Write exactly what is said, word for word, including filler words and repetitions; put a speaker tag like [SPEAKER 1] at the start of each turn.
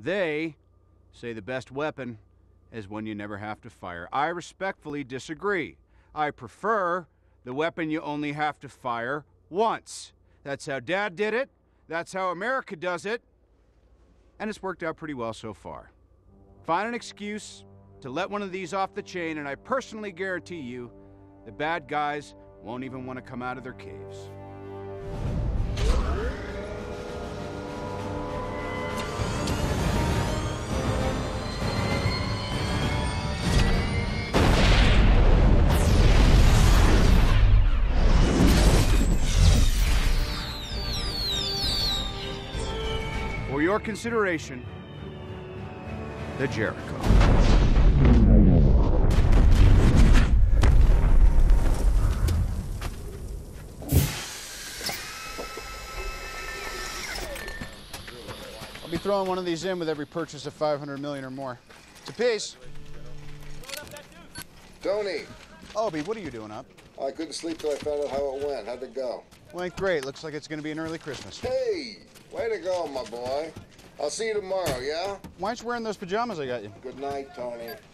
[SPEAKER 1] They say the best weapon is one you never have to fire. I respectfully disagree. I prefer the weapon you only have to fire once. That's how Dad did it. That's how America does it. And it's worked out pretty well so far. Find an excuse to let one of these off the chain, and I personally guarantee you the bad guys won't even want to come out of their caves. For your consideration, the Jericho. I'll be throwing one of these in with every purchase of five hundred million or more. It's a piece.
[SPEAKER 2] Tony.
[SPEAKER 1] Obie, what are you doing up?
[SPEAKER 2] I couldn't sleep till I found out how it went. How'd it go?
[SPEAKER 1] Went great. Looks like it's going to be an early Christmas.
[SPEAKER 2] Hey, way to go, my boy. I'll see you tomorrow, yeah?
[SPEAKER 1] Why aren't you wearing those pajamas I got you?
[SPEAKER 2] Good night, Tony.